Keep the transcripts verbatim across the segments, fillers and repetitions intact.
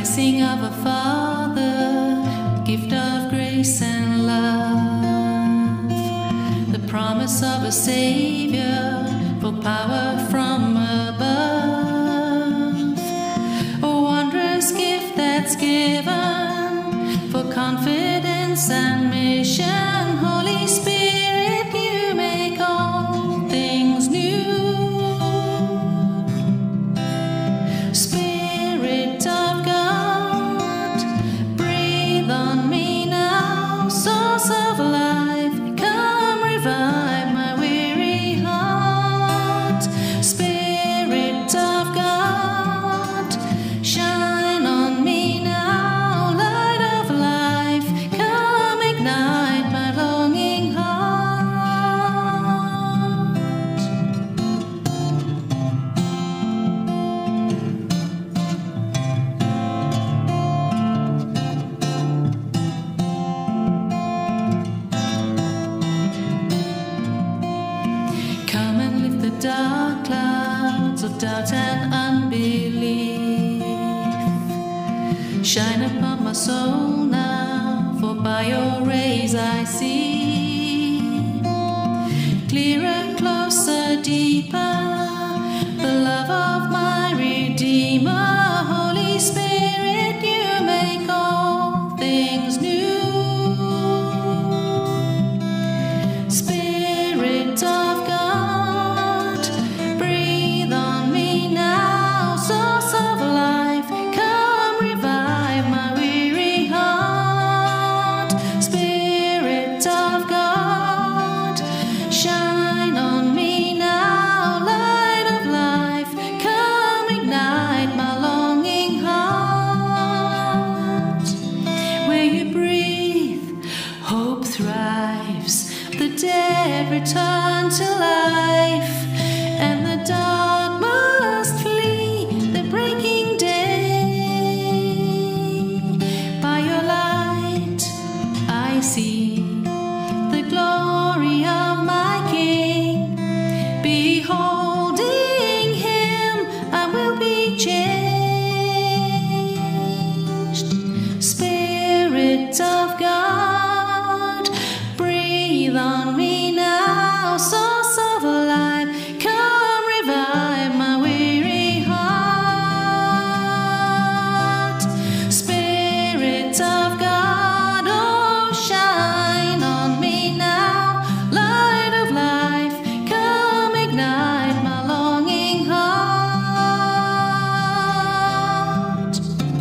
blessing of a Father, gift of grace and love, the promise of a Savior, for power from above, a wondrous gift that's given for confidence and mission. Holy Spirit, you make all things new. Spirit of God, breathe on me now, source of life, come revive my weary heart. Spirit of God, shine on me now, light of life, come ignite my longing heart. Come and lift the dark clouds of doubt and unbelief. Shine upon my soul now, for by your rays I see clearer, closer, deeper, the love of my Redeemer. Holy Spirit, you make all things new. Spirit of God, breathe on me now, source of life, come revive my weary heart. Spirit of God, shine on me now, light of life, come ignite my longing heart. Where you breathe, hope thrives, the dead return to life, and the dark must flee the breaking day. By your light I see the glory of my King. Beholding him, I will be changed. Spirit of God, breathe on me now, source of life, come revive my weary heart. Spirit of God, oh shine on me now, light of life, come ignite my longing heart.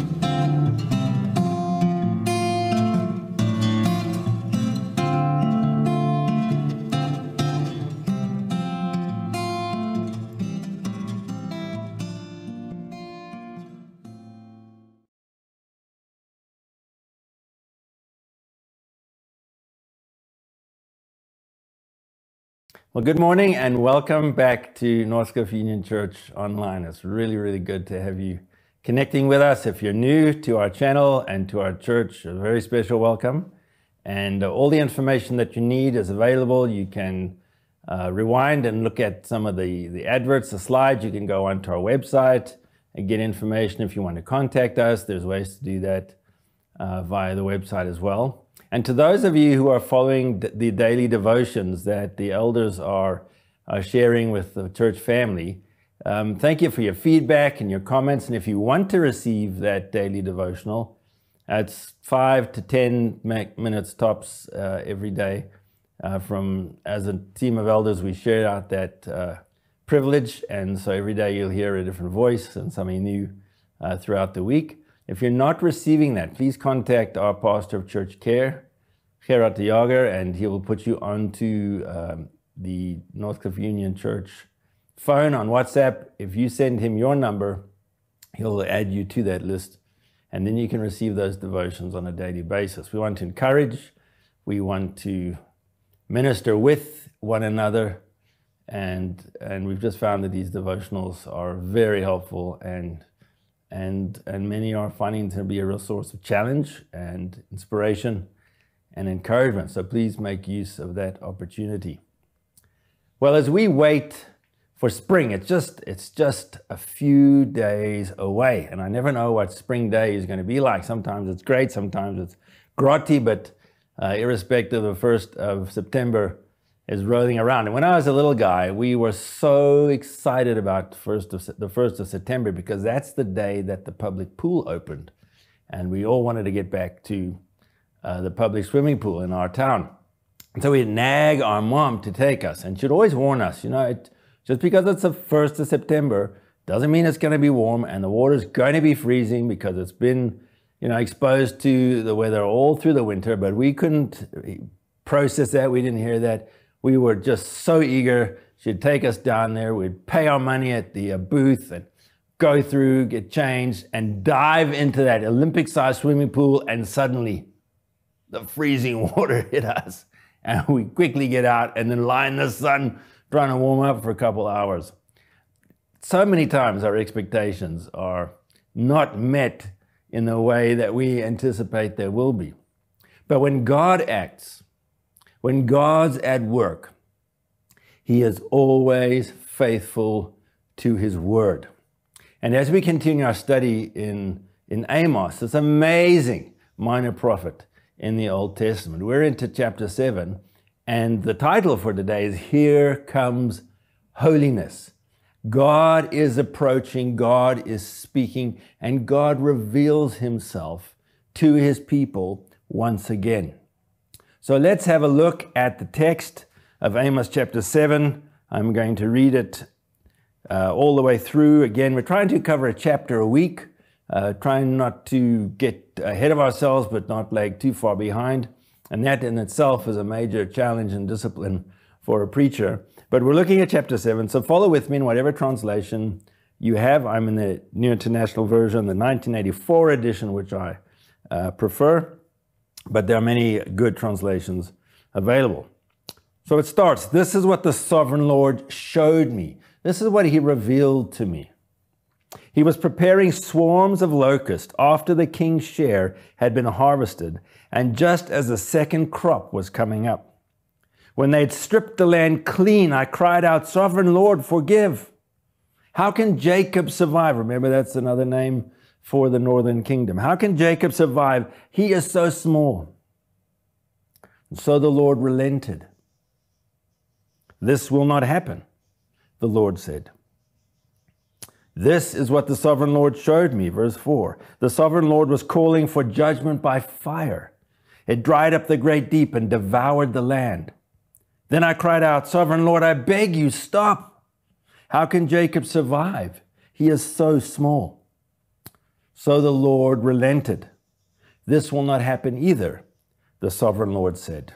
Well, good morning and welcome back to Northcliffe Union Church Online. It's really, really good to have you connecting with us. If you're new to our channel and to our church, a very special welcome. And uh, all the information that you need is available. You can uh, rewind and look at some of the, the adverts, the slides. You can go onto our website and get information. If you want to contact us, there's ways to do that uh, via the website as well. And to those of you who are following the daily devotions that the elders are, are sharing with the church family, um, thank you for your feedback and your comments. And if you want to receive that daily devotional, it's five to ten minutes tops uh, every day. Uh, from as a team of elders, we share out that uh, privilege, and so every day you'll hear a different voice and something new uh, throughout the week. If you're not receiving that, please contact our pastor of church care, Gerard de Jager, and he will put you onto um, the Northcliffe Union Church phone on WhatsApp. If you send him your number, he'll add you to that list, and then you can receive those devotions on a daily basis. We want to encourage, we want to minister with one another, and and we've just found that these devotionals are very helpful, and and and many are finding to be a real source of challenge and inspiration and encouragement. So please make use of that opportunity. Well, as we wait for spring. It's just, it's just a few days away. And I never know what spring day is going to be like. Sometimes it's great, sometimes it's grotty, but uh, irrespective, the first of September is rolling around. And when I was a little guy, we were so excited about first of, the first of September because that's the day that the public pool opened. And we all wanted to get back to uh, the public swimming pool in our town. And so we'd nag our mom to take us, and she'd always warn us, you know, it, just because it's the first of September doesn't mean it's going to be warm, and the water's going to be freezing because it's been, you know, exposed to the weather all through the winter. But we couldn't process that. We didn't hear that. We were just so eager. She'd take us down there. We'd pay our money at the uh, booth and go through, get changed, and dive into that Olympic-sized swimming pool, and suddenly the freezing water hit us. And we quickly get out and then lie in the sun trying to warm up for a couple hours. So many times our expectations are not met in the way that we anticipate there will be. But when God acts, when God's at work, He is always faithful to His word. And as we continue our study in, in Amos, this amazing minor prophet in the Old Testament, we're into chapter seven, and the title for today is Here Comes Holiness. God is approaching, God is speaking, and God reveals Himself to His people once again. So let's have a look at the text of Amos chapter seven. I'm going to read it uh, all the way through. Again, we're trying to cover a chapter a week, uh, trying not to get ahead of ourselves, but not lag too far behind. And that in itself is a major challenge and discipline for a preacher. But we're looking at chapter seven, so follow with me in whatever translation you have. I'm in the New International Version, the nineteen eighty-four edition, which I uh, prefer. But there are many good translations available. So it starts, this is what the sovereign Lord showed me. This is what He revealed to me. He was preparing swarms of locusts after the king's share had been harvested, and just as the second crop was coming up. When they had stripped the land clean, I cried out, Sovereign Lord, forgive. How can Jacob survive? Remember, that's another name for the northern kingdom. How can Jacob survive? He is so small. And so the Lord relented. This will not happen, the Lord said. This is what the sovereign Lord showed me, verse four. The sovereign Lord was calling for judgment by fire. It dried up the great deep and devoured the land. Then I cried out, Sovereign Lord, I beg you, stop. How can Jacob survive? He is so small. So the Lord relented. This will not happen either, the sovereign Lord said.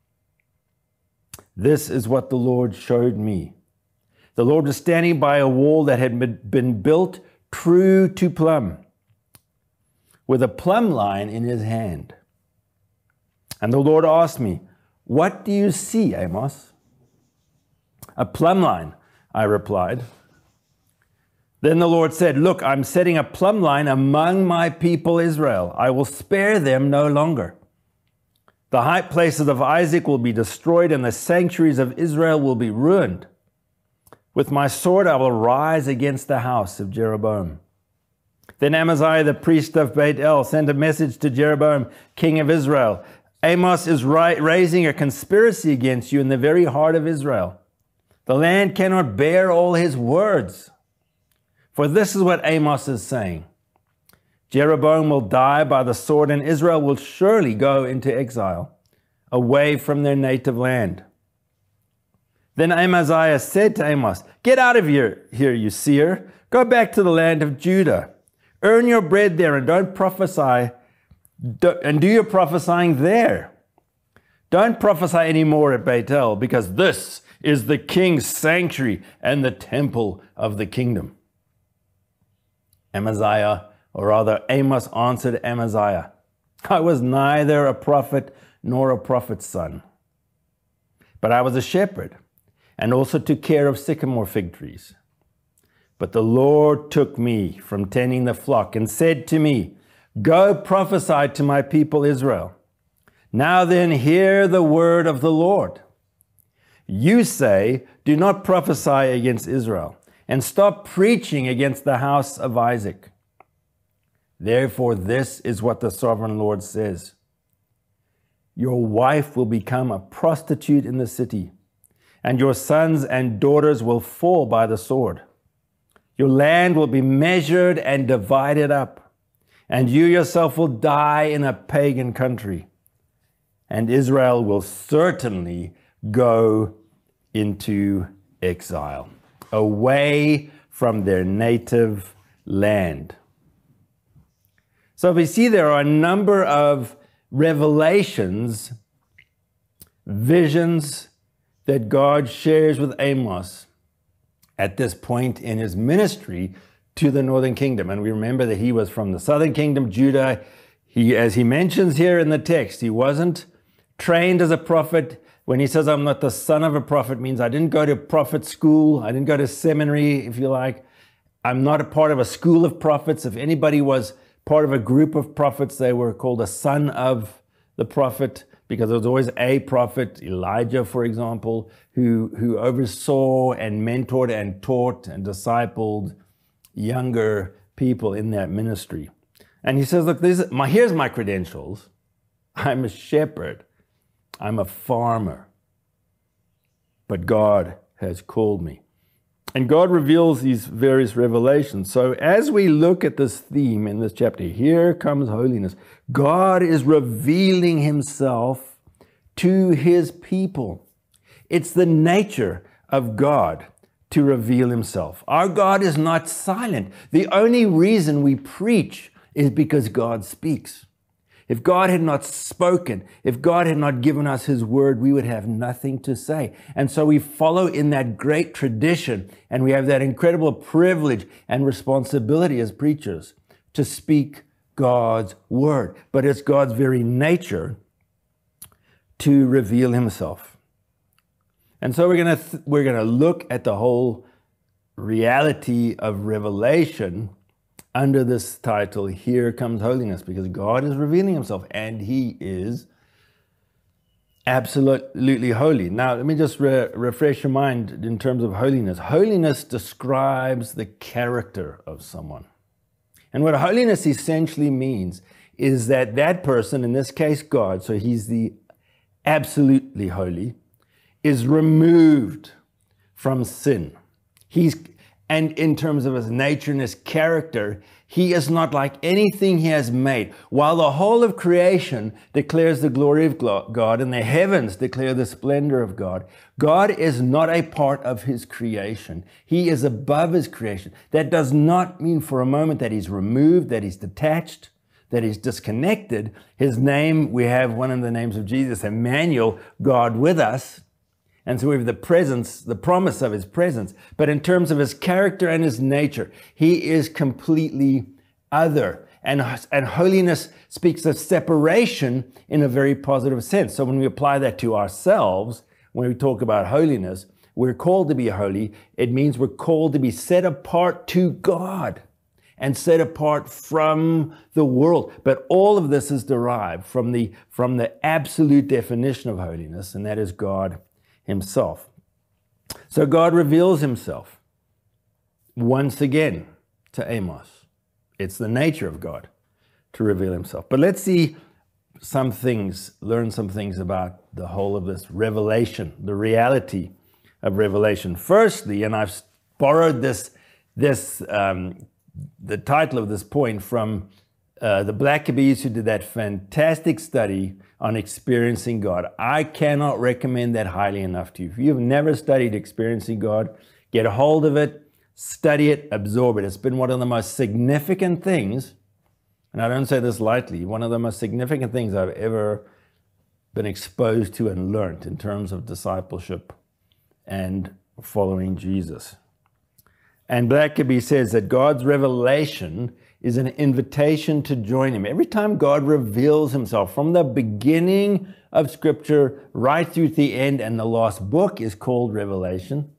This is what the Lord showed me. The Lord was standing by a wall that had been built true to plumb, with a plumb line in His hand. And the Lord asked me, What do you see, Amos? A plumb line, I replied. Then the Lord said, Look, I'm setting a plumb line among my people Israel. I will spare them no longer. The high places of Isaac will be destroyed, and the sanctuaries of Israel will be ruined. With my sword I will rise against the house of Jeroboam. Then Amaziah the priest of Beit El sent a message to Jeroboam, king of Israel. Amos is ri- raising a conspiracy against you in the very heart of Israel. The land cannot bear all his words. For this is what Amos is saying. Jeroboam will die by the sword, and Israel will surely go into exile, away from their native land. Then Amaziah said to Amos, Get out of here, here, you seer. Go back to the land of Judah. Earn your bread there and don't prophesy, and do your prophesying there. Don't prophesy anymore at Beit El, because this is the king's sanctuary and the temple of the kingdom. Amaziah, or rather Amos answered Amaziah, I was neither a prophet nor a prophet's son, but I was a shepherd, and also took care of sycamore fig trees. But the Lord took me from tending the flock and said to me, Go prophesy to my people Israel. Now then, hear the word of the Lord. You say, do not prophesy against Israel, and stop preaching against the house of Isaac. Therefore, this is what the sovereign Lord says. Your wife will become a prostitute in the city, and your sons and daughters will fall by the sword. Your land will be measured and divided up, and you yourself will die in a pagan country. And Israel will certainly go into exile, away from their native land. So we see there are a number of revelations, visions that God shares with Amos at this point in his ministry to the northern kingdom. And we remember that he was from the southern kingdom, Judah. He, as he mentions here in the text, he wasn't trained as a prophet. When he says, I'm not the son of a prophet, means I didn't go to prophet school. I didn't go to seminary, if you like. I'm not a part of a school of prophets. If anybody was part of a group of prophets, they were called a son of the prophet, because there was always a prophet, Elijah, for example, who, who oversaw and mentored and taught and discipled younger people in that ministry. And he says, look, this is my, here's my credentials. I'm a shepherd. I'm a farmer. But God has called me. And God reveals these various revelations. So as we look at this theme in this chapter, here comes holiness. God is revealing himself to his people. It's the nature of God to reveal himself. Our God is not silent. The only reason we preach is because God speaks. If God had not spoken, if God had not given us his word, we would have nothing to say. And so we follow in that great tradition, and we have that incredible privilege and responsibility as preachers to speak God's word. But it's God's very nature to reveal himself. And so we're going to th- we're going to look at the whole reality of revelation under this title, Here Comes Holiness, because God is revealing himself, and he is absolutely holy. Now, let me just re- refresh your mind in terms of holiness. Holiness describes the character of someone. And what holiness essentially means is that that person, in this case God, so he's the absolutely holy, is removed from sin. He's And in terms of his nature and his character, he is not like anything he has made. While the whole of creation declares the glory of God and the heavens declare the splendor of God, God is not a part of his creation. He is above his creation. That does not mean for a moment that he's removed, that he's detached, that he's disconnected. His name, we have one of the names of Jesus, Emmanuel, God with us. And so we have the presence, the promise of his presence. But in terms of his character and his nature, he is completely other. And, and holiness speaks of separation in a very positive sense. So when we apply that to ourselves, when we talk about holiness, we're called to be holy. It means we're called to be set apart to God and set apart from the world. But all of this is derived from the, from the absolute definition of holiness, and that is God himself. So God reveals himself once again to Amos. It's the nature of God to reveal himself. But let's see some things, learn some things about the whole of this revelation, the reality of revelation. Firstly, and I've borrowed this, this um, the title of this point from uh, the Blackabees, who did that fantastic study on experiencing God. I cannot recommend that highly enough to you. If you've never studied experiencing God, get a hold of it, study it, absorb it. It's been one of the most significant things, and I don't say this lightly, one of the most significant things I've ever been exposed to and learned in terms of discipleship and following Jesus. And Blackaby says that God's revelation is an invitation to join him. Every time God reveals himself, from the beginning of Scripture right through to the end, and the last book is called Revelation.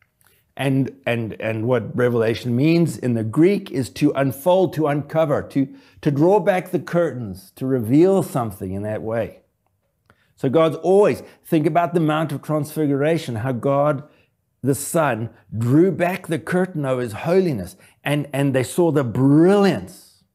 And, and, and what revelation means in the Greek is to unfold, to uncover, to, to draw back the curtains, to reveal something in that way. So God's always, think about the Mount of Transfiguration, how God, the Son, drew back the curtain of his holiness, and, and they saw the brilliance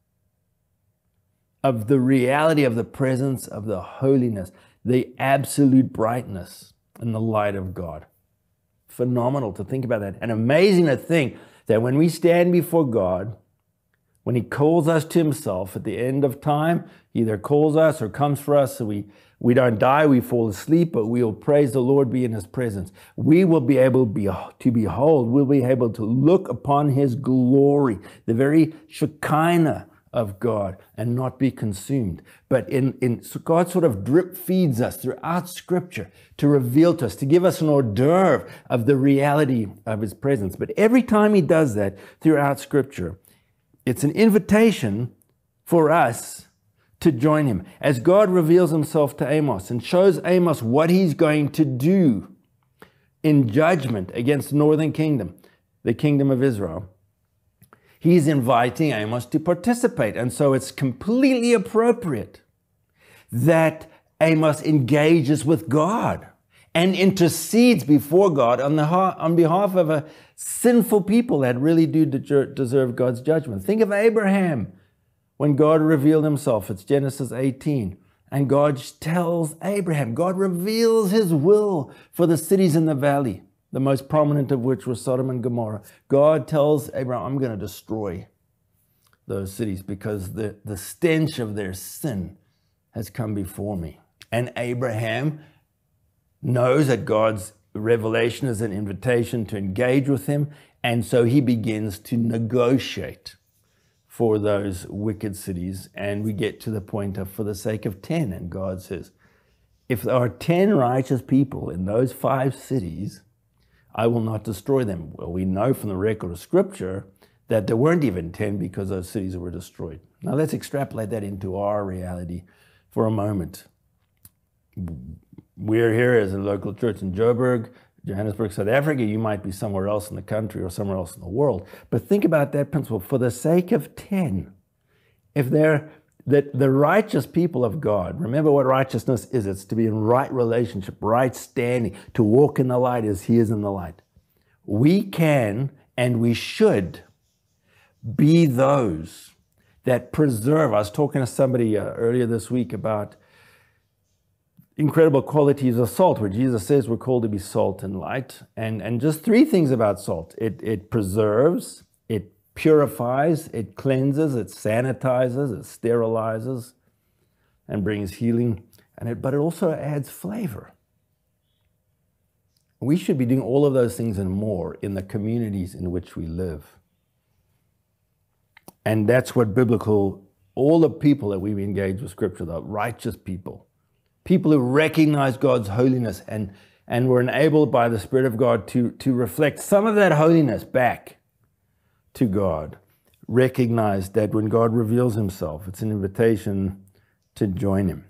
of the reality of the presence of the holiness, the absolute brightness and the light of God. Phenomenal to think about that. And amazing to think that when we stand before God, when he calls us to himself at the end of time, he either calls us or comes for us, so we, we don't die, we fall asleep, but we will praise the Lord, be in his presence. We will be able be, to behold, we'll be able to look upon his glory, the very Shekinah of God, and not be consumed. But in, in so God sort of drip feeds us throughout Scripture to reveal to us, to give us an hors d'oeuvre of the reality of his presence. But every time he does that throughout Scripture, it's an invitation for us to join him. As God reveals himself to Amos and shows Amos what he's going to do in judgment against the northern kingdom, the kingdom of Israel, he's inviting Amos to participate. And so it's completely appropriate that Amos engages with God and intercedes before God on, the, on behalf of a sinful people that really do deserve God's judgment. Think of Abraham when God revealed himself. It's Genesis eighteen. And God tells Abraham, God reveals his will for the cities in the valley, the most prominent of which was Sodom and Gomorrah. God tells Abraham, I'm going to destroy those cities because the, the stench of their sin has come before me. And Abraham knows that God's revelation is an invitation to engage with him, and so he begins to negotiate for those wicked cities, and we get to the point of for the sake of ten, and God says, if there are ten righteous people in those five cities, I will not destroy them. Well, we know from the record of Scripture that there weren't even ten because those cities were destroyed. Now let's extrapolate that into our reality for a moment. We're here as a local church in Joburg, Johannesburg, South Africa. You might be somewhere else in the country or somewhere else in the world. But think about that principle. For the sake of ten, if they're that the righteous people of God, remember what righteousness is. It's to be in right relationship, right standing, to walk in the light as he is in the light. We can and we should be those that preserve. I was talking to somebody uh, earlier this week about incredible qualities of salt, where Jesus says we're called to be salt and light. And, and just three things about salt. It, it preserves, it purifies, it cleanses, it sanitizes, it sterilizes, and brings healing. And it, but it also adds flavor. We should be doing all of those things and more in the communities in which we live. And that's what biblical, all the people that we've engaged with Scripture, the righteous people, people who recognize God's holiness and, and were enabled by the Spirit of God to, to reflect some of that holiness back to God, recognize that when God reveals himself, it's an invitation to join him.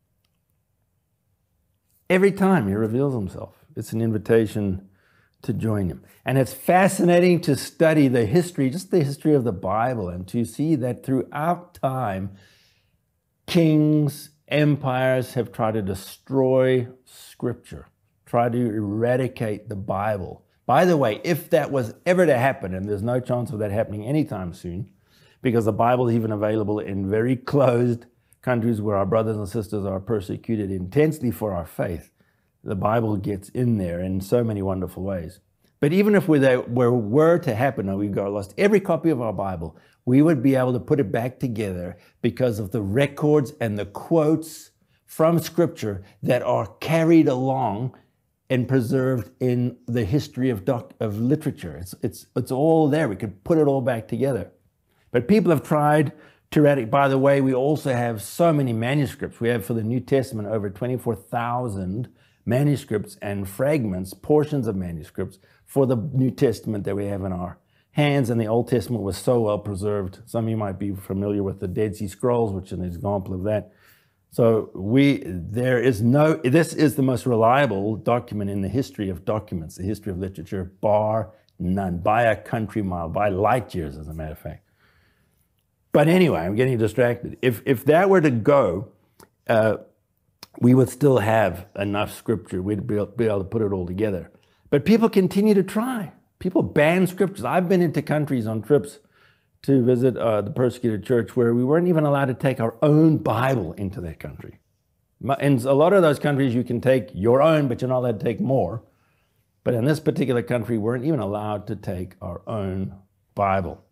Every time he reveals himself, it's an invitation to join him. And it's fascinating to study the history, just the history of the Bible, and to see that throughout time, kings, empires have tried to destroy Scripture, try to eradicate the Bible. By the way, if that was ever to happen, and there's no chance of that happening anytime soon, because the Bible is even available in very closed countries where our brothers and sisters are persecuted intensely for our faith, the Bible gets in there in so many wonderful ways. But even if we were, were to happen and we got lost every copy of our Bible, we would be able to put it back together because of the records and the quotes from Scripture that are carried along and preserved in the history of, doc, of literature. It's, it's, it's all there. We could put it all back together. But people have tried to eradicate. By the way, we also have so many manuscripts. We have for the New Testament over twenty-four thousand manuscripts and fragments, portions of manuscripts for the New Testament that we have in our hands. And the Old Testament was so well preserved. Some of you might be familiar with the Dead Sea Scrolls, which is an example of that. So we, there is no, this is the most reliable document in the history of documents, the history of literature, bar none, by a country mile, by light years, as a matter of fact. But anyway, I'm getting distracted. If, if that were to go, uh, we would still have enough scripture. We'd be able to put it all together. But people continue to try. People ban scriptures. I've been into countries on trips to visit uh, the persecuted church where we weren't even allowed to take our own Bible into that country. In a lot of those countries, you can take your own, but you're not allowed to take more. But in this particular country, we weren't even allowed to take our own Bible.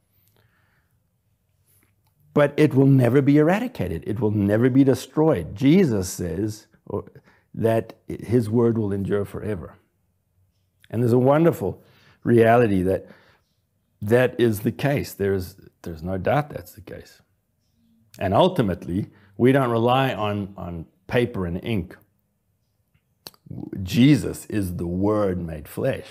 But it will never be eradicated. It will never be destroyed. Jesus says that his word will endure forever. And there's a wonderful reality that that is the case. There's, there's no doubt that's the case. And ultimately, we don't rely on, on paper and ink. Jesus is the Word made flesh.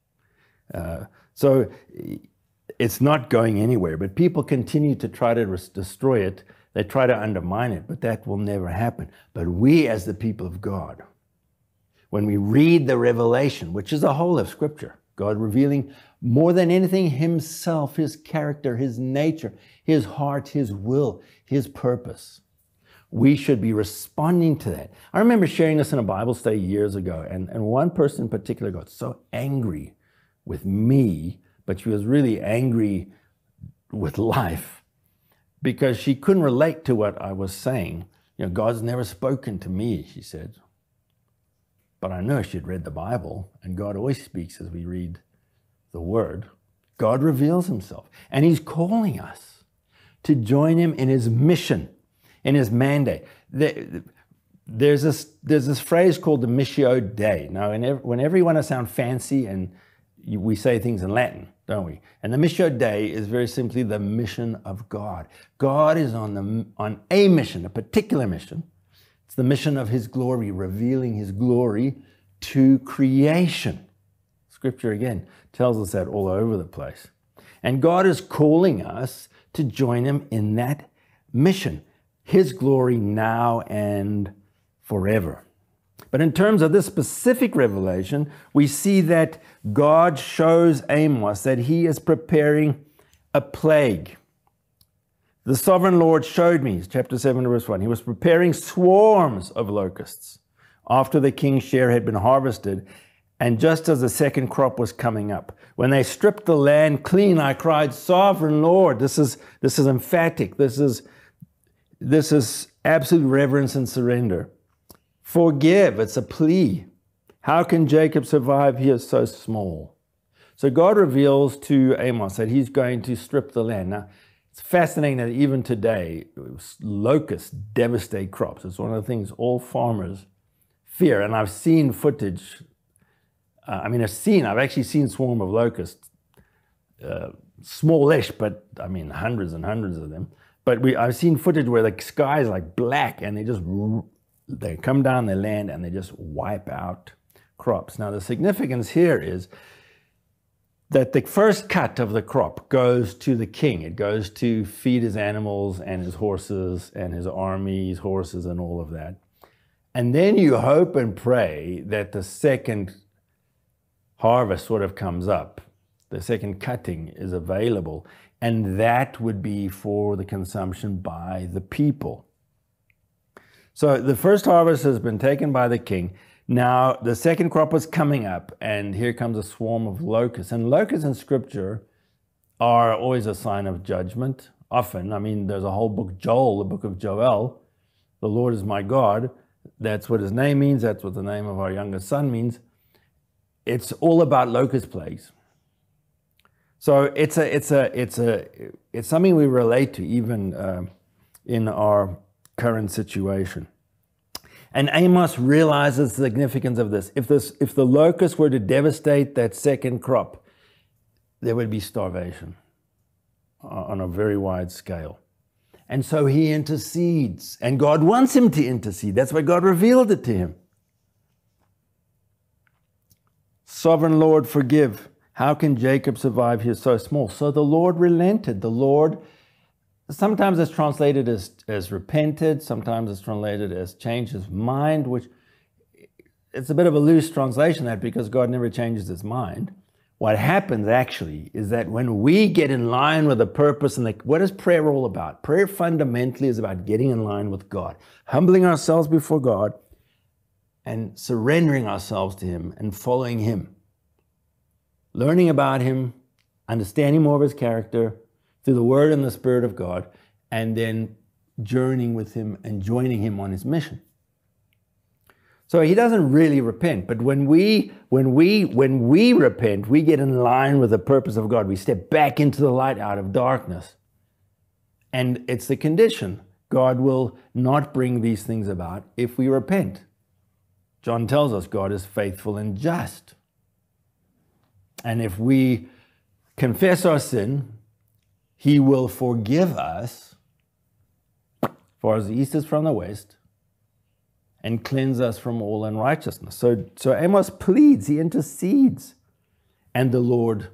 Uh, so it's not going anywhere, but people continue to try to destroy it. They try to undermine it, but that will never happen. But we as the people of God, when we read the revelation, which is the whole of Scripture, God revealing more than anything himself, his character, his nature, his heart, his will, his purpose, we should be responding to that. I remember sharing this in a Bible study years ago, and, and one person in particular got so angry with me, but she was really angry with life because she couldn't relate to what I was saying. You know, God's never spoken to me, she said. But I know she'd read the Bible, and God always speaks as we read the Word. God reveals himself, and he's calling us to join him in his mission, in his mandate. There's this, there's this phrase called the Missio Dei. Now, whenever you want to sound fancy, and we say things in Latin, don't we? And the Missio Dei is very simply the mission of God. God is on, the, on a mission, a particular mission. It's the mission of his glory, revealing his glory to creation. Scripture, again, tells us that all over the place. And God is calling us to join him in that mission, his glory now and forever. But in terms of this specific revelation, we see that God shows Amos that he is preparing a plague. The sovereign Lord showed me, chapter seven, verse one, he was preparing swarms of locusts after the king's share had been harvested, and just as the second crop was coming up. When they stripped the land clean, I cried, Sovereign Lord. This is, this is emphatic. This is, this is absolute reverence and surrender. Forgive, it's a plea. How can Jacob survive? He is so small. So God reveals to Amos that he's going to strip the land. Now, it's fascinating that even today, locusts devastate crops. It's one of the things all farmers fear. And I've seen footage. Uh, I mean, I've seen, I've actually seen swarm of locusts, uh, smallish, but I mean, hundreds and hundreds of them. But we, I've seen footage where the sky is like black and they just, they come down the land and they just wipe out crops. Now, the significance here is that the first cut of the crop goes to the king. It goes to feed his animals and his horses and his army, his horses and all of that. And then you hope and pray that the second harvest sort of comes up. The second cutting is available. And that would be for the consumption by the people. So the first harvest has been taken by the king. Now, the second crop is coming up, and here comes a swarm of locusts. And locusts in Scripture are always a sign of judgment, often. I mean, there's a whole book, Joel, the book of Joel. The Lord is my God. That's what his name means. That's what the name of our youngest son means. It's all about locust plagues. So it's a, it's a, it's a, it's something we relate to even uh, in our current situation. And Amos realizes the significance of this. If this, if the locusts were to devastate that second crop, there would be starvation on a very wide scale. And so he intercedes, and God wants him to intercede. That's why God revealed it to him. Sovereign Lord, forgive. How can Jacob survive? He is so small. So the Lord relented. The Lord, sometimes it's translated as, as repented. Sometimes it's translated as changed his mind, which it's a bit of a loose translation that because God never changes his mind. What happens actually is that when we get in line with the purpose, and the, what is prayer all about? Prayer fundamentally is about getting in line with God, humbling ourselves before God, and surrendering ourselves to him and following him. Learning about him, understanding more of his character through the Word and the Spirit of God, and then journeying with him and joining him on his mission. So he doesn't really repent, but when we when we when we repent, we get in line with the purpose of God. We step back into the light out of darkness. And it's the condition. God will not bring these things about if we repent. John tells us God is faithful and just. And if we confess our sin, he will forgive us, as far as the east is from the west, and cleanse us from all unrighteousness. So, so Amos pleads, he intercedes, and the Lord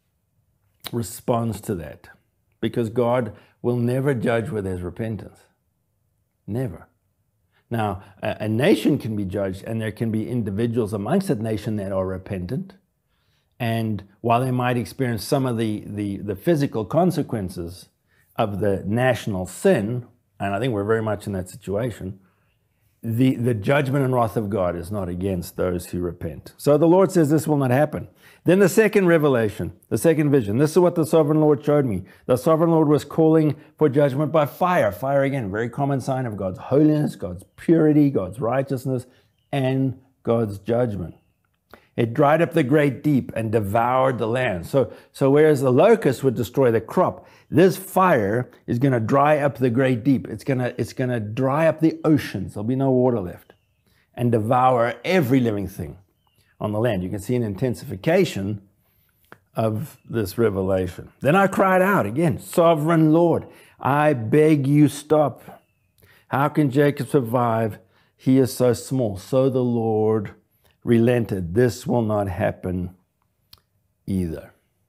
responds to that, because God will never judge where there's repentance. Never. Now, a, a nation can be judged, and there can be individuals amongst that nation that are repentant. And while they might experience some of the, the, the physical consequences of the national sin, and I think we're very much in that situation, the, the judgment and wrath of God is not against those who repent. So the Lord says this will not happen. Then the second revelation, the second vision, this is what the sovereign Lord showed me. The sovereign Lord was calling for judgment by fire. Fire, again, very common sign of God's holiness, God's purity, God's righteousness, and God's judgment. It dried up the great deep and devoured the land. So, so whereas the locust would destroy the crop, this fire is going to dry up the great deep. It's going to, it's going to dry up the oceans. There'll be no water left, and devour every living thing on the land. You can see an intensification of this revelation. Then I cried out again, Sovereign Lord, I beg you stop. How can Jacob survive? He is so small. So the Lord relented. This will not happen either.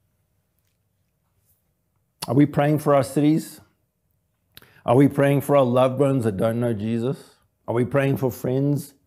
Are we praying for our cities? Are we praying for our loved ones that don't know Jesus? Are we praying for friends,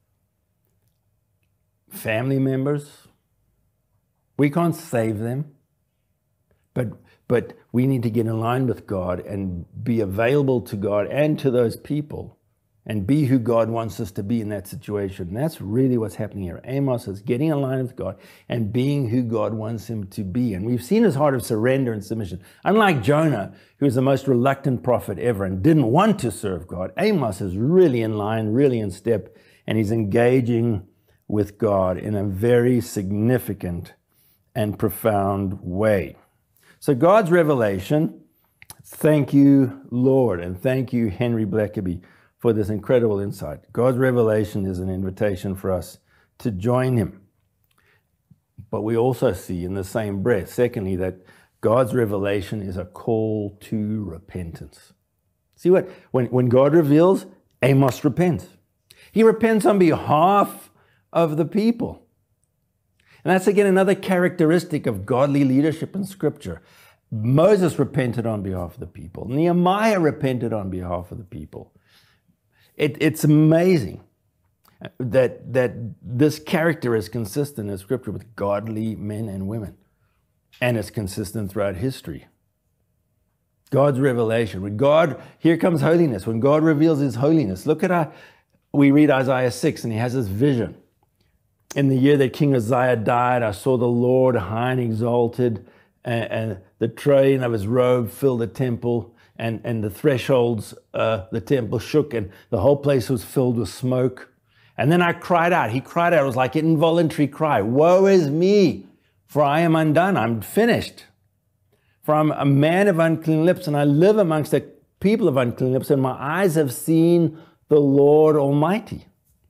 family members? We can't save them, but, but we need to get in line with God and be available to God and to those people, and be who God wants us to be in that situation. And that's really what's happening here. Amos is getting in line with God and being who God wants him to be. And we've seen his heart of surrender and submission. Unlike Jonah, who was the most reluctant prophet ever and didn't want to serve God, Amos is really in line, really in step, and he's engaging with God in a very significant and profound way. So God's revelation, thank you, Lord, and thank you, Henry Blackaby, for this incredible insight. God's revelation is an invitation for us to join him. But we also see in the same breath, secondly, that God's revelation is a call to repentance. See what? When, when God reveals, Amos repents. He repents on behalf of the people. And that's again another characteristic of godly leadership in Scripture. Moses repented on behalf of the people. Nehemiah repented on behalf of the people. It, it's amazing that, that this character is consistent in Scripture with godly men and women. And it's consistent throughout history. God's revelation. When God, here comes holiness. When God reveals his holiness. Look at our, we read Isaiah six, and he has this vision. In the year that King Uzziah died, I saw the Lord high and exalted, and, and the train of his robe filled the temple. And, and the thresholds, uh, the temple shook, and the whole place was filled with smoke. And then I cried out. He cried out. It was like an involuntary cry. Woe is me, for I am undone. I'm finished. For I'm a man of unclean lips, and I live amongst the people of unclean lips, and my eyes have seen the Lord Almighty.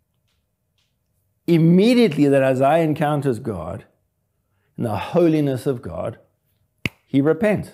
Immediately that Isaiah encounters God, in the holiness of God, he repents.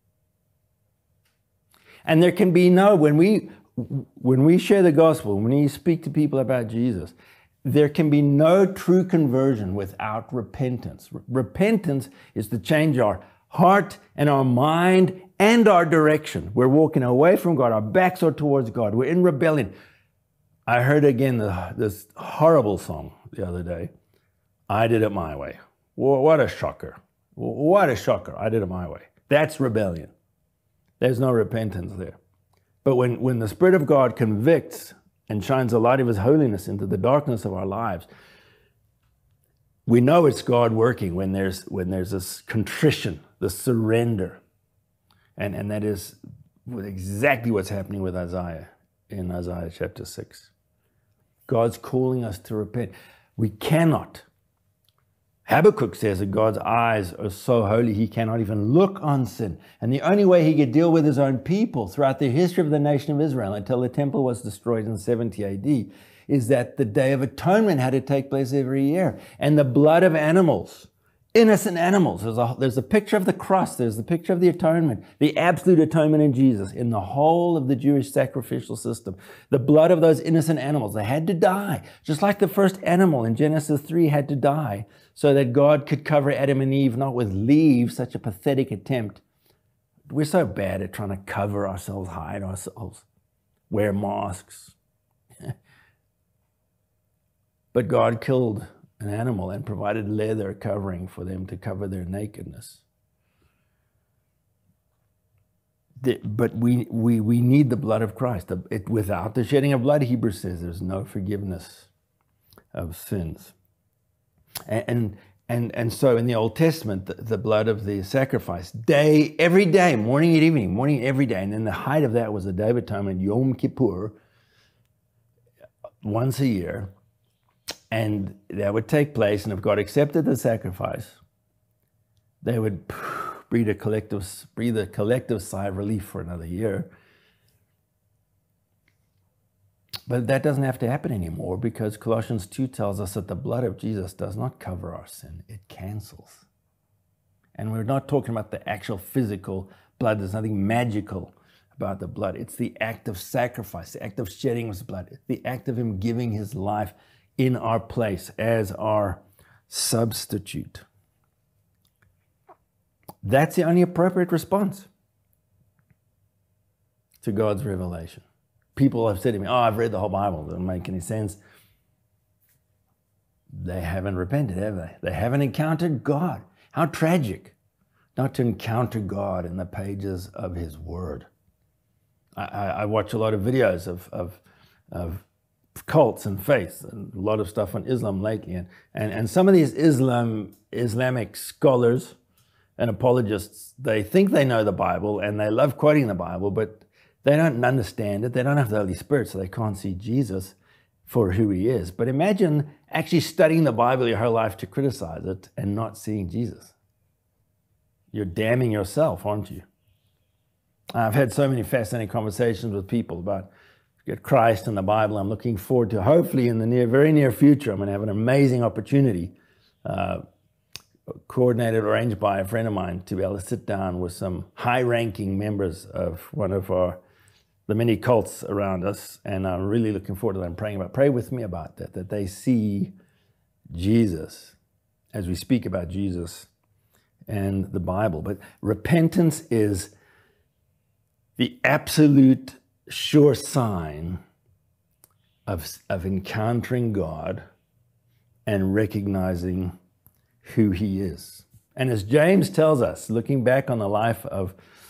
And there can be no, when we, when we share the gospel, when we speak to people about Jesus, there can be no true conversion without repentance. Repentance is to change our heart and our mind and our direction. We're walking away from God. Our backs are towards God. We're in rebellion. I heard again the, this horrible song the other day. I did it my way. What a shocker. What a shocker. I did it my way. That's rebellion. There's no repentance there. But when, when the Spirit of God convicts and shines the light of his holiness into the darkness of our lives. We know it's God working when there's when there's this contrition, this surrender. And, and that is exactly what's happening with Isaiah in Isaiah chapter six. God's calling us to repent. We cannot. Habakkuk says that God's eyes are so holy he cannot even look on sin. And the only way he could deal with his own people throughout the history of the nation of Israel until the temple was destroyed in seventy A D is that the Day of Atonement had to take place every year. And the blood of animals, innocent animals, there's a, there's a picture of the cross, there's the picture of the atonement, the absolute atonement in Jesus, in the whole of the Jewish sacrificial system. The blood of those innocent animals, they had to die, just like the first animal in Genesis three had to die, so that God could cover Adam and Eve, not with leaves, such a pathetic attempt. We're so bad at trying to cover ourselves, hide ourselves, wear masks. But God killed an animal and provided leather covering for them to cover their nakedness. The, but we, we, we need the blood of Christ. It, without the shedding of blood, Hebrews says, there's no forgiveness of sins. And, and, and, and so in the Old Testament, the, the blood of the sacrifice, day, every day, morning and evening, morning and every day. And then the height of that was the Day of Atonement, Yom Kippur, once a year. And that would take place, and if God accepted the sacrifice, they would breathe a collective, breathe a collective sigh of relief for another year. But that doesn't have to happen anymore, because Colossians two tells us that the blood of Jesus does not cover our sin, it cancels. And we're not talking about the actual physical blood. There's nothing magical about the blood. It's the act of sacrifice, the act of shedding his blood, the act of him giving his life in our place as our substitute. That's the only appropriate response to God's revelation. People have said to me, oh, I've read the whole Bible. It doesn't make any sense. They haven't repented, have they? They haven't encountered God. How tragic not to encounter God in the pages of his word. I, I, I watch a lot of videos of, of, of cults and faiths, and a lot of stuff on Islam lately. And, and, and some of these Islam, Islamic scholars and apologists, they think they know the Bible and they love quoting the Bible, but they don't understand it. They don't have the Holy Spirit, so they can't see Jesus for who he is. But imagine actually studying the Bible your whole life to criticize it and not seeing Jesus. You're damning yourself, aren't you? I've had so many fascinating conversations with people about Christ and the Bible. I'm looking forward to, hopefully in the near, very near future, I'm going to have an amazing opportunity, uh, coordinated, arranged by a friend of mine, to be able to sit down with some high-ranking members of one of our, the many cults around us. And I'm really looking forward to them praying about, pray with me about that, that they see Jesus as we speak about Jesus and the Bible. But repentance is the absolute sure sign of, of encountering God and recognizing who he is. And as James tells us, looking back on the life of,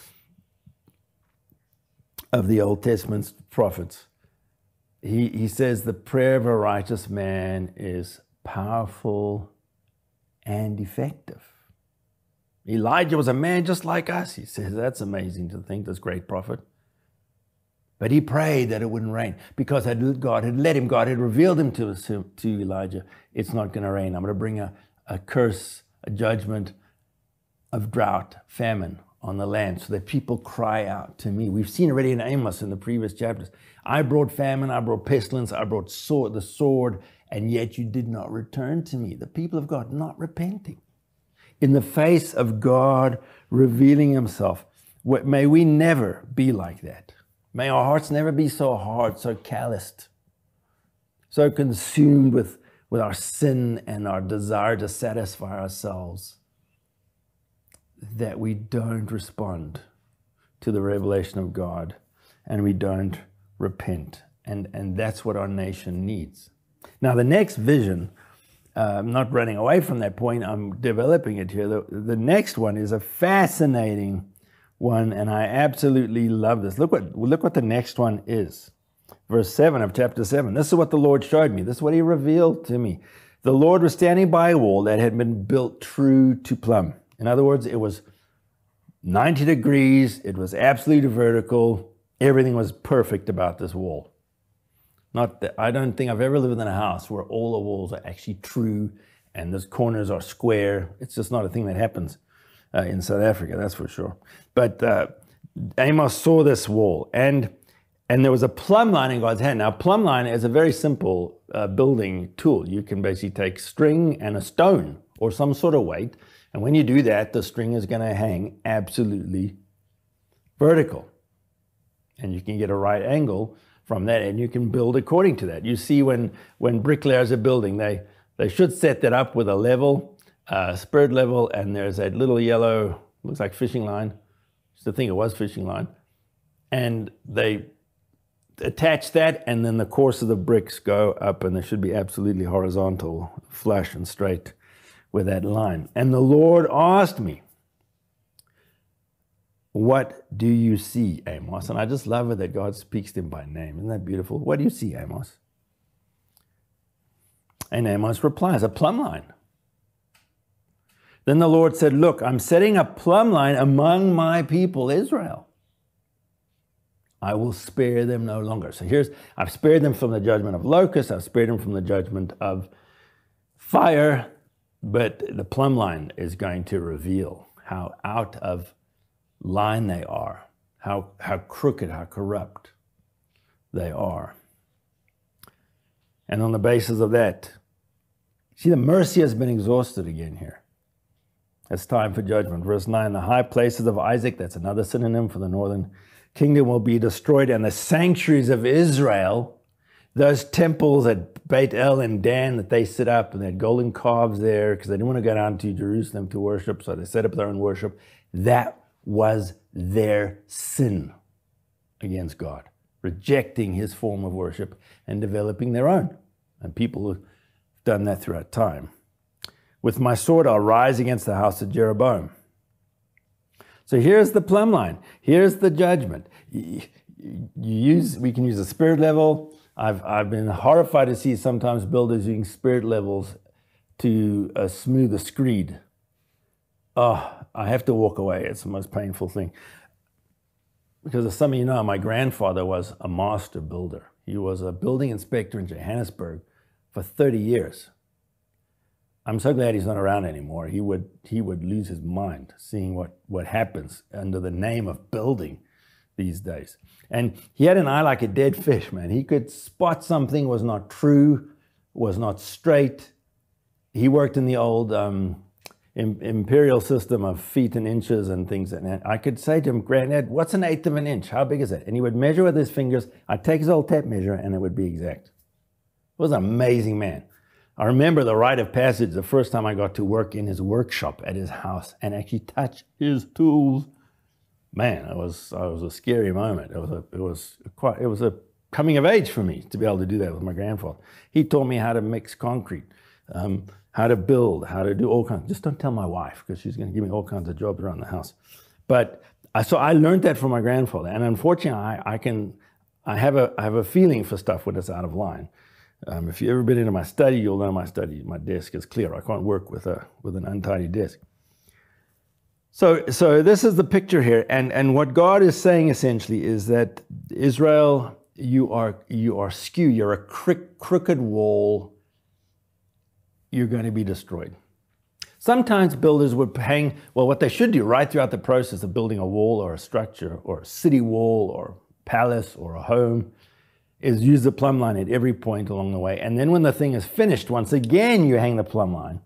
of the Old Testament prophets, he, he says the prayer of a righteous man is powerful and effective. Elijah was a man just like us. He says, that's amazing to think, this great prophet. But he prayed that it wouldn't rain because God had led him. God had revealed him to, to Elijah. It's not going to rain. I'm going to bring a, a curse, a judgment of drought, famine on the land so that people cry out to me. We've seen already in Amos in the previous chapters. I brought famine, I brought pestilence, I brought sword, the sword, and yet you did not return to me. The people of God not repenting. In the face of God revealing himself, may we never be like that. May our hearts never be so hard, so calloused, so consumed with, with our sin and our desire to satisfy ourselves that we don't respond to the revelation of God and we don't repent. And, and that's what our nation needs. Now, the next vision, uh, I'm not running away from that point, I'm developing it here. The, the next one is a fascinating one, and I absolutely love this. Look what, look what the next one is. Verse seven of chapter seven. This is what the Lord showed me. This is what he revealed to me. The Lord was standing by a wall that had been built true to plumb. In other words, it was ninety degrees. It was absolutely vertical. Everything was perfect about this wall. Not that, I don't think I've ever lived in a house where all the walls are actually true and the corners are square. It's just not a thing that happens uh, in South Africa, that's for sure. But uh, Amos saw this wall, and and there was a plumb line in God's hand. Now, plumb line is a very simple uh, building tool. You can basically take string and a stone or some sort of weight, and when you do that, the string is going to hang absolutely vertical. And you can get a right angle from that, and you can build according to that. You see, when when bricklayers are building, they they should set that up with a level, uh, spirit level, and there's that little yellow, looks like fishing line. I used to think it was fishing line, and they attach that, and then the course of the bricks go up, and they should be absolutely horizontal, flush and straight with that line. And the Lord asked me, "What do you see, Amos?" And I just love it that God speaks to him by name. Isn't that beautiful? What do you see, Amos? And Amos replies, "A plumb line." Then the Lord said, "Look, I'm setting a plumb line among my people, Israel. I will spare them no longer." So here's, I've spared them from the judgment of locusts. I've spared them from the judgment of fire. But the plumb line is going to reveal how out of line they are, how, how crooked, how corrupt they are. And on the basis of that, see, the mercy has been exhausted again here. It's time for judgment. Verse nine, the high places of Isaac, that's another synonym for the northern kingdom, will be destroyed, and the sanctuaries of Israel, those temples at Beit El and Dan that they set up, and they had golden calves there because they didn't want to go down to Jerusalem to worship, so they set up their own worship. That was their sin against God, rejecting his form of worship and developing their own. And people have done that throughout time. With my sword, I'll rise against the house of Jeroboam. So here's the plumb line. Here's the judgment. You use, we can use a spirit level. I've, I've been horrified to see sometimes builders using spirit levels to uh, smooth a screed. Oh, I have to walk away. It's the most painful thing. Because as some of you know, my grandfather was a master builder. He was a building inspector in Johannesburg for thirty years. I'm so glad he's not around anymore. He would, he would lose his mind seeing what, what happens under the name of building these days. And he had an eye like a dead fish, man. He could spot something was not true, was not straight. He worked in the old um, imperial system of feet and inches and things. And I could say to him, "Granddad, what's an eighth of an inch? How big is that?" And he would measure with his fingers. I'd take his old tape measure and it would be exact. He was an amazing man. I remember the rite of passage, the first time I got to work in his workshop at his house and actually touch his tools. Man, it was, it was a scary moment. It was a, it was quite, it was a coming of age for me to be able to do that with my grandfather. He taught me how to mix concrete, um, how to build, how to do all kinds. Just don't tell my wife because she's going to give me all kinds of jobs around the house. But I, so I learned that from my grandfather, and unfortunately, I, I can, I have a, I have a feeling for stuff when it's out of line. Um, if you've ever been into my study, you'll know my study. My desk is clear. I can't work with a with an untidy desk. So, so this is the picture here, and and what God is saying essentially is that Israel, you are you are skew. You're a crook, crooked wall. You're going to be destroyed. Sometimes builders would hang. Well, what they should do right throughout the process of building a wall or a structure or a city wall or palace or a home is use the plumb line at every point along the way. And then when the thing is finished, once again, you hang the plumb line.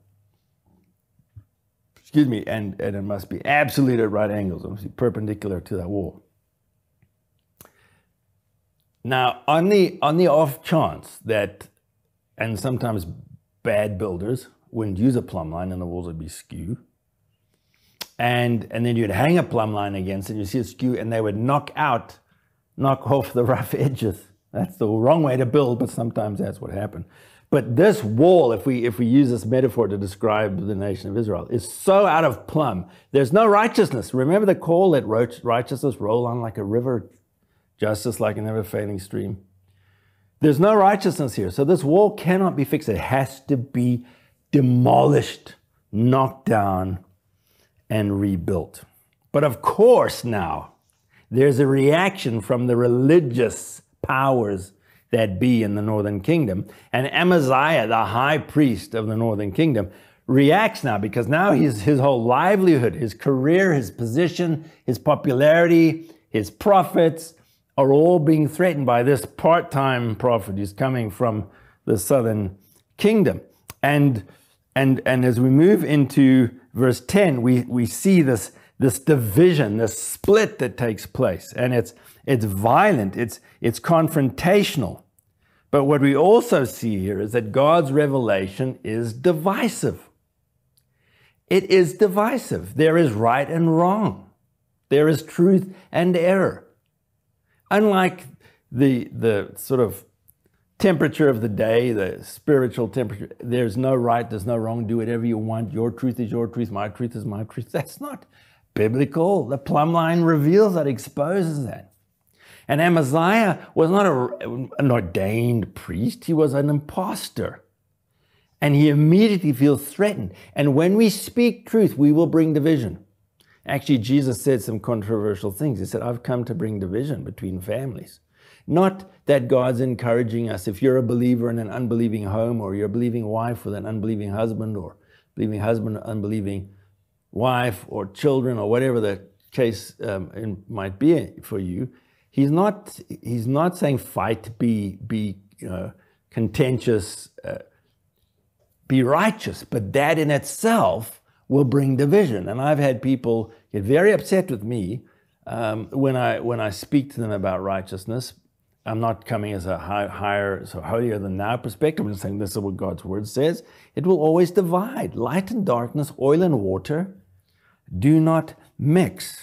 Excuse me, and, and it must be absolutely at right angles. It must be perpendicular to that wall. Now, on the, on the off chance that, and sometimes bad builders wouldn't use a plumb line and the walls would be skew, and, and then you'd hang a plumb line against it, and you see it skew, and they would knock out, knock off the rough edges. That's the wrong way to build, but sometimes that's what happened. But this wall, if we if we use this metaphor to describe the nation of Israel, is so out of plumb. There's no righteousness. Remember the call that righteousness roll on like a river, justice like a never-failing stream. there's no righteousness here. So this wall cannot be fixed. It has to be demolished, knocked down, and rebuilt. But of course now, there's a reaction from the religious powers that be in the northern kingdom. And Amaziah, the high priest of the northern kingdom, reacts now because now his, his whole livelihood, his career, his position, his popularity, his profits are all being threatened by this part-time prophet who's coming from the southern kingdom. And, and, and as we move into verse ten, we, we see this, this division, this split that takes place. And it's, it's violent, it's, it's confrontational. But what we also see here is that God's revelation is divisive. It is divisive. There is right and wrong. There is truth and error. Unlike the, the sort of temperature of the day, the spiritual temperature, there's no right, there's no wrong, do whatever you want. Your truth is your truth, my truth is my truth. That's not biblical. The plumb line reveals that, exposes that. And Amaziah was not a, an ordained priest, he was an impostor. And he immediately feels threatened. And when we speak truth, we will bring division. Actually, Jesus said some controversial things. He said, I've come to bring division between families. Not that God's encouraging us. If you're a believer in an unbelieving home, or you're a believing wife with an unbelieving husband, or believing husband, unbelieving wife, or children, or whatever the case um, might be for you, he's not, he's not saying fight, be, be you know, contentious, uh, be righteous, but that in itself will bring division. And I've had people get very upset with me um, when I when I speak to them about righteousness. I'm not coming as a high, higher, so holier than thou perspective. I'm just saying this is what God's word says. It will always divide. Light and darkness, oil and water do not mix.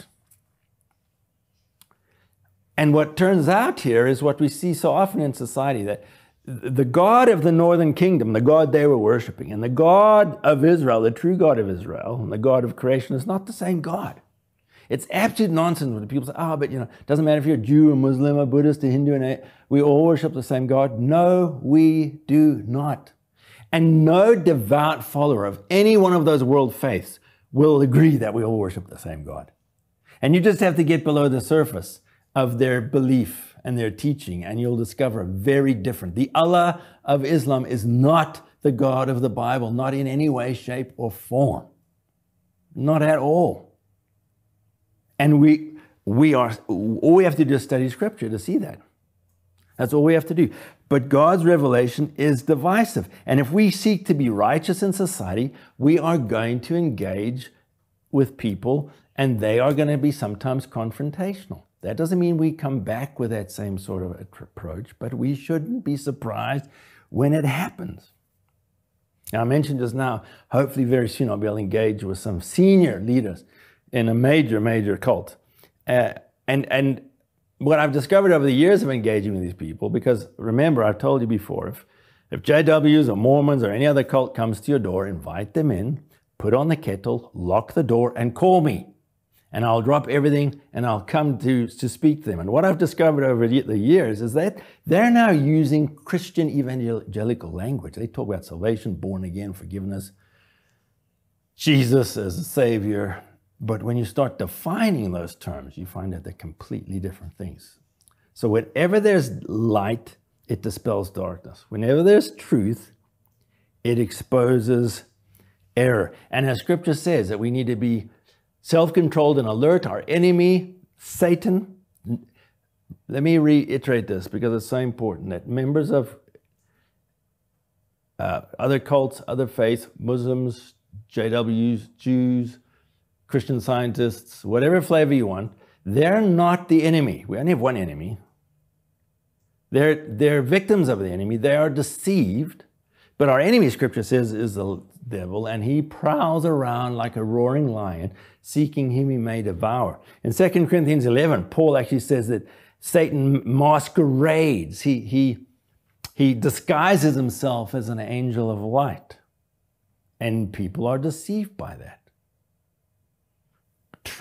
And what turns out here is what we see so often in society, that the God of the northern kingdom, the God they were worshiping, and the God of Israel, the true God of Israel, and the God of creation is not the same God. It's absolute nonsense when people say, oh, but you know, it doesn't matter if you're a Jew, a Muslim, a Buddhist, a Hindu, and a, we all worship the same God. No, we do not. And no devout follower of any one of those world faiths will agree that we all worship the same God. And you just have to get below the surface of their belief and their teaching, and you'll discover very different. The Allah of Islam is not the God of the Bible, not in any way, shape, or form. Not at all. And we, we are, all we have to do is study Scripture to see that. That's all we have to do. But God's revelation is divisive. And if we seek to be righteous in society, we are going to engage with people, and they are going to be sometimes confrontational. That doesn't mean we come back with that same sort of approach, but we shouldn't be surprised when it happens. Now, I mentioned just now, hopefully very soon I'll be able to engage with some senior leaders in a major, major cult. Uh, and, and what I've discovered over the years of engaging with these people, because remember, I've told you before, if, if J Ws or Mormons or any other cult comes to your door, invite them in, put on the kettle, lock the door, and call me. And I'll drop everything and I'll come to, to speak to them. And what I've discovered over the years is that they're now using Christian evangelical language. They talk about salvation, born again, forgiveness, Jesus as a savior. But when you start defining those terms, you find that they're completely different things. So whenever there's light, it dispels darkness. Whenever there's truth, it exposes error. And as Scripture says, that we need to be self-controlled and alert. Our enemy, Satan. Let me reiterate this because it's so important that members of uh, other cults, other faiths, Muslims, J Ws, Jews, Christian Scientists, whatever flavor you want, they're not the enemy. We only have one enemy. They're, they're victims of the enemy. They are deceived. But our enemy, Scripture says, is the devil, and he prowls around like a roaring lion, seeking whom he may devour. In Second Corinthians eleven, Paul actually says that Satan masquerades. He, he, he disguises himself as an angel of light. And people are deceived by that.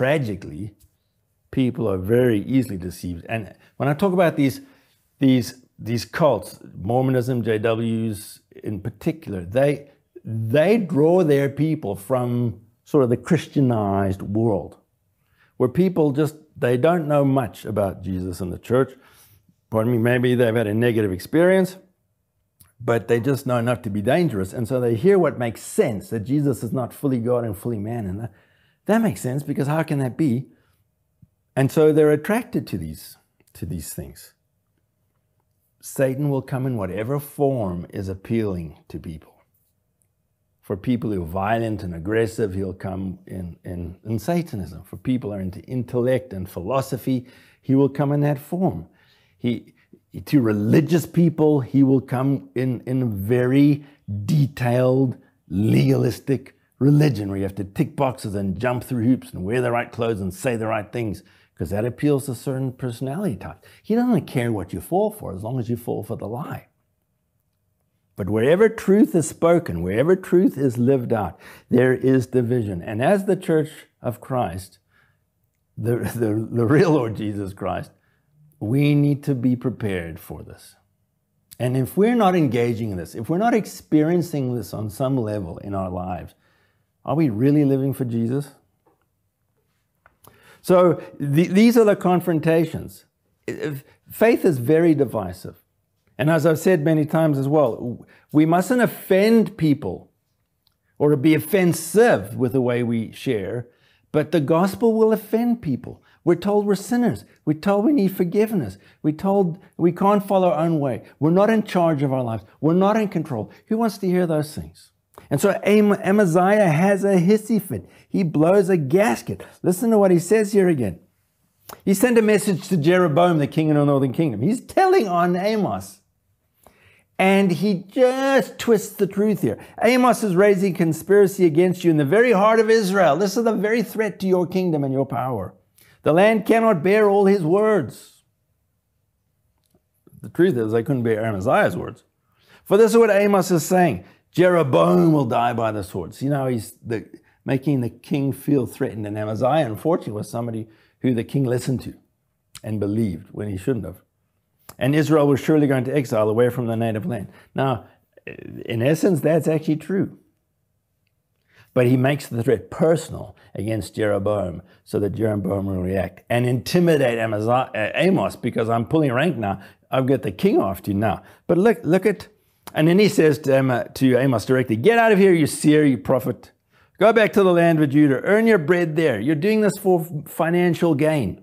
Tragically, people are very easily deceived. And when I talk about these, these these cults, Mormonism, J Ws in particular, they, they draw their people from sort of the Christianized world, where people just, they don't know much about Jesus and the church. Pardon me, maybe they've had a negative experience, but they just know enough to be dangerous. And so they hear what makes sense, that Jesus is not fully God and fully man. And that, that makes sense, because how can that be? And so they're attracted to these, to these things. Satan will come in whatever form is appealing to people. For people who are violent and aggressive, he'll come in, in, in Satanism. For people who are into intellect and philosophy, he will come in that form. He, to religious people, he will come in, in a very detailed, legalistic religion where you have to tick boxes and jump through hoops and wear the right clothes and say the right things, because that appeals to certain personality types. He doesn't care what you fall for as long as you fall for the lie. But wherever truth is spoken, wherever truth is lived out, there is division. And as the Church of Christ, the, the, the real Lord Jesus Christ, we need to be prepared for this. And if we're not engaging in this, if we're not experiencing this on some level in our lives, are we really living for Jesus? So the, these are the confrontations. Faith is very divisive. And as I've said many times as well, we mustn't offend people or be offensive with the way we share, but the gospel will offend people. We're told we're sinners. We're told we need forgiveness. We're told we can't follow our own way. We're not in charge of our lives. We're not in control. Who wants to hear those things? And so Amaziah has a hissy fit. He blows a gasket. Listen to what he says here again. He sent a message to Jeroboam, the king in the northern kingdom. He's telling on Amos. And he just twists the truth here. Amos is raising conspiracy against you in the very heart of Israel. This is the very threat to your kingdom and your power. The land cannot bear all his words. The truth is, they couldn't bear Amaziah's words. For this is what Amos is saying. Jeroboam will die by the sword. See, now he's the, making the king feel threatened. And Amaziah, unfortunately, was somebody who the king listened to and believed when he shouldn't have. And Israel was surely going to exile away from the native land. Now, in essence, that's actually true. But he makes the threat personal against Jeroboam so that Jeroboam will react and intimidate Amos, because I'm pulling rank now. I've got the king after you now. But look, look at, and then he says to Amos, to Amos directly, get out of here, you seer, you prophet. Go back to the land of Judah. Earn your bread there. You're doing this for financial gain.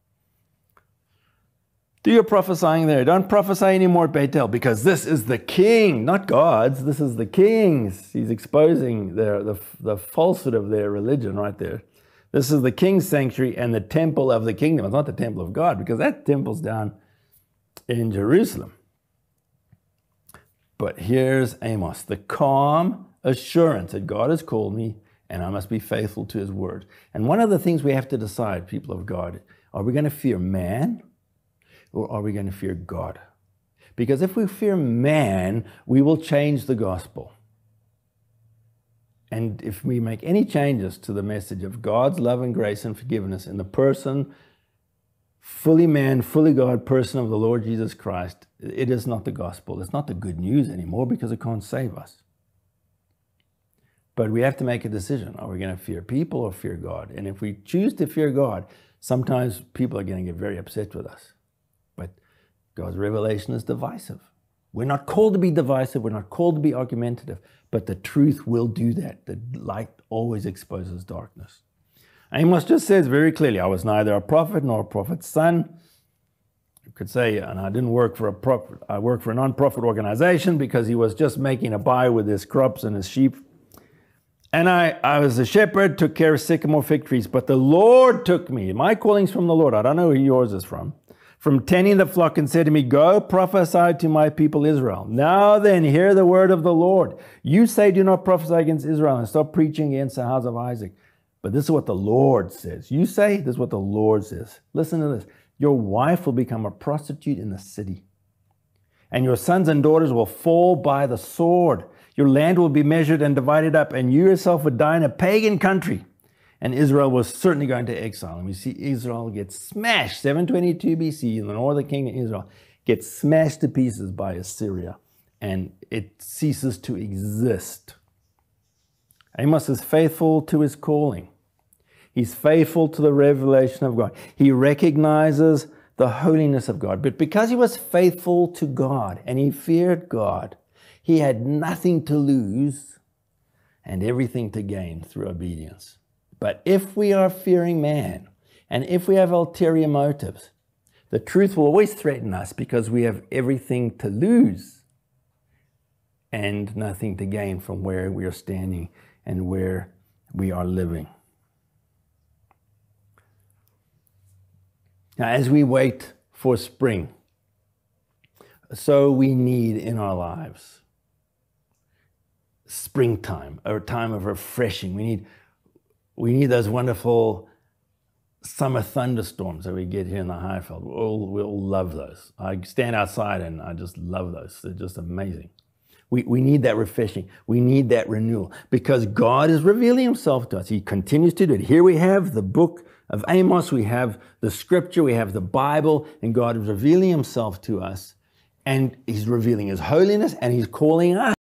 Do your prophesying there. Don't prophesy anymore at Bethel, because this is the king, not God's. This is the king's. He's exposing their, the, the falsehood of their religion right there. This is the king's sanctuary and the temple of the kingdom. It's not the temple of God, because that temple's down in Jerusalem. But here's Amos, the calm assurance that God has called me and I must be faithful to his word. And one of the things we have to decide, people of God, are we going to fear man? Or are we going to fear God? Because if we fear man, we will change the gospel. And if we make any changes to the message of God's love and grace and forgiveness in the person, fully man, fully God person of the Lord Jesus Christ, it is not the gospel. It's not the good news anymore, because it can't save us. But we have to make a decision. Are we going to fear people or fear God? And if we choose to fear God, sometimes people are going to get very upset with us. But God's revelation is divisive. We're not called to be divisive. We're not called to be argumentative. But the truth will do that. The light always exposes darkness. Amos just says very clearly, I was neither a prophet nor a prophet's son. You could say, and I didn't work for a prophet. I worked for a non-profit organization, because he was just making a buy with his crops and his sheep. And I, I was a shepherd, took care of sycamore fig trees. But the Lord took me. My calling's from the Lord. I don't know who yours is from. From tending the flock, and said to me, go prophesy to my people Israel. Now then, hear the word of the Lord. You say, do not prophesy against Israel, and stop preaching against the house of Isaac. But this is what the Lord says. You say, this is what the Lord says. Listen to this. Your wife will become a prostitute in the city, and your sons and daughters will fall by the sword. Your land will be measured and divided up, and you yourself would die in a pagan country. And Israel was certainly going to exile. And we see Israel get smashed, seven twenty-two B C, in the northern kingdom of Israel gets smashed to pieces by Assyria, and it ceases to exist. Amos is faithful to his calling. He's faithful to the revelation of God. He recognizes the holiness of God. But because he was faithful to God and he feared God, he had nothing to lose and everything to gain through obedience. But if we are fearing man, and if we have ulterior motives, the truth will always threaten us because we have everything to lose and nothing to gain from where we are standing and where we are living. Now, as we wait for spring, so we need in our lives springtime, a time of refreshing. We need, we need those wonderful summer thunderstorms that we get here in the Highveld. We all, we all love those. I stand outside and I just love those. They're just amazing. We, we need that refreshing. We need that renewal because God is revealing himself to us. He continues to do it. Here we have the book of Amos. We have the scripture. We have the Bible. And God is revealing himself to us. And he's revealing his holiness and he's calling us